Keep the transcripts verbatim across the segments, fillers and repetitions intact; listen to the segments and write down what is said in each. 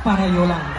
para Yolanda.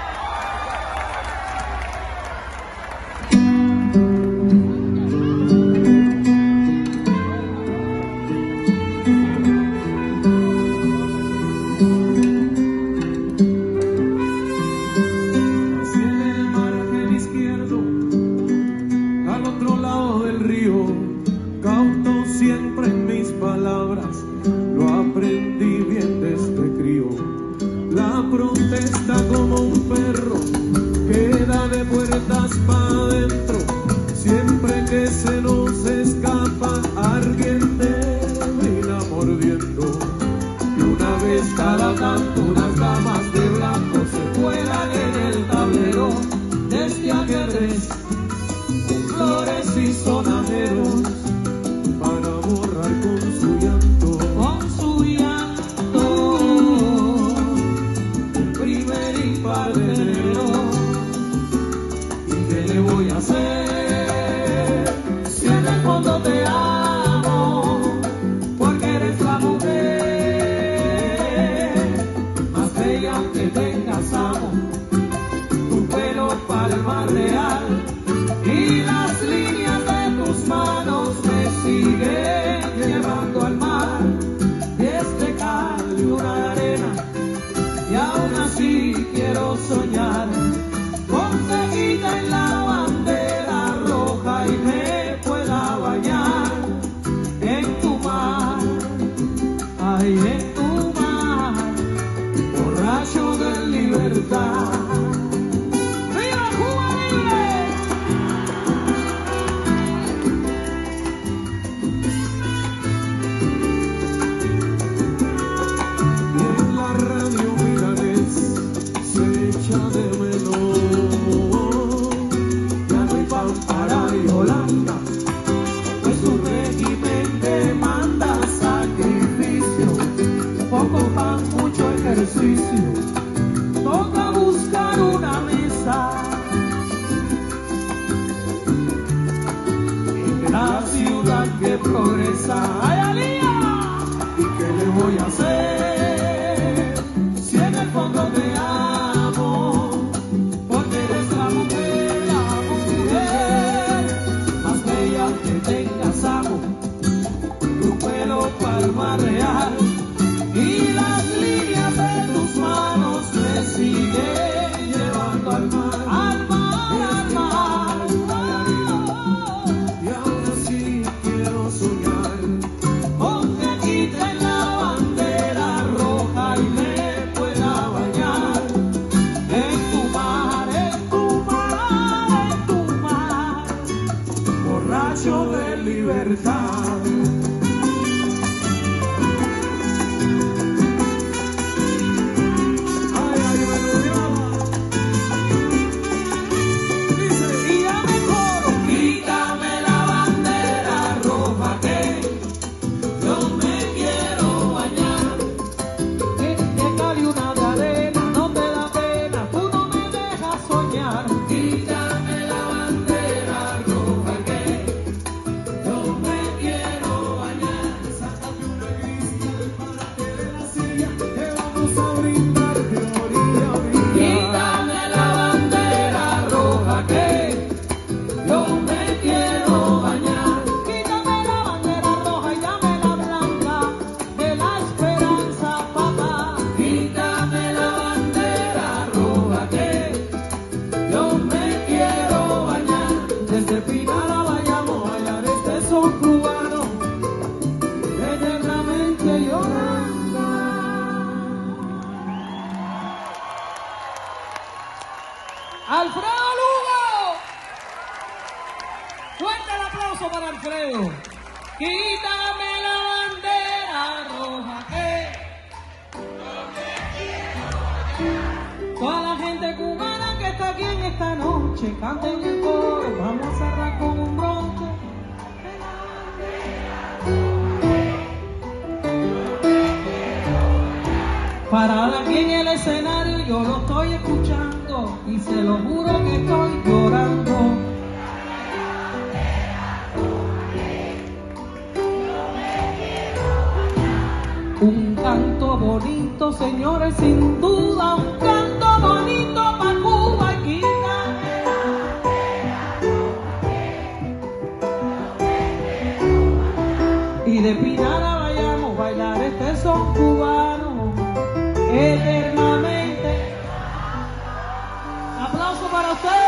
¡Alfredo Lugo! Fuerte el aplauso para Alfredo. Quítame la bandera roja que no te quiero. Toda la gente cubana que está aquí en esta noche, canten el coro, vamos a cerrar con un bronce. Parada aquí en el escenario yo lo estoy escuchando y se lo juro que estoy llorando. Un canto bonito, señores, sin duda un canto eternamente. Aplauso para ustedes.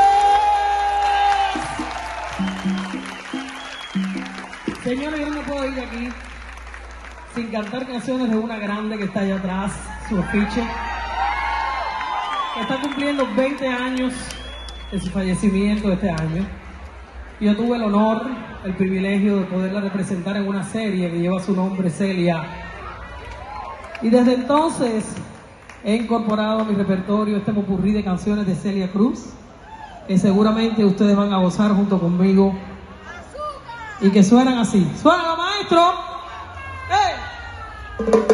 Señores, yo no puedo ir de aquí sin cantar canciones de una grande que está allá atrás, su afiche, que está cumpliendo veinte años de su fallecimiento este año. Yo tuve el honor, el privilegio de poderla representar en una serie que lleva su nombre, Celia. Y desde entonces he incorporado a mi repertorio este popurrí de canciones de Celia Cruz, que seguramente ustedes van a gozar junto conmigo y que suenan así. ¡Suena, maestro! ¡Hey!